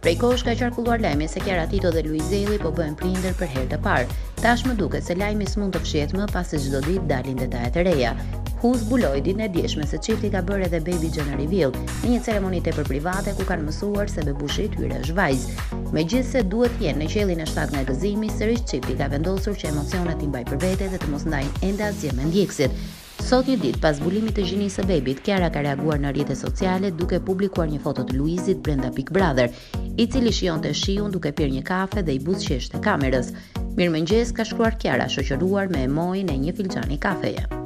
Prej kohësh ka qarkulluar lajmi se Chiara Tito dhe Luizelli po bëhen prindër për herë të parë. Tashmë duket se lajmi s'mund të fshihet më pasi çdo ditë dalin detajet e reja. Hu zbuloi ditën e djeshme se çifti ka bërë edhe baby gender reveal në një ceremoni tepër private ku kanë mësuar se bebushi i tyre është vajzë. Megjithse duhet të jenë në qellin e 7 nga gëzimi, sërish çifti ka vendosur që emocionet i mbajë për vete dhe të mos ndajnë ende asgjë me ndjekësit. Sot një ditë pas zbulimit të gjinisë së bebit, Chiara ka reaguar në rrjetet sociale duke publikuar një foto të Luizit brenda Big Brother, i cili shijonte shiun duke pirë një kafe dhe i buzëqeshte kamerës. Mirëmëngjes, ka shkruar Chiara, shoqëruar me emojin e një filxhani kafeje.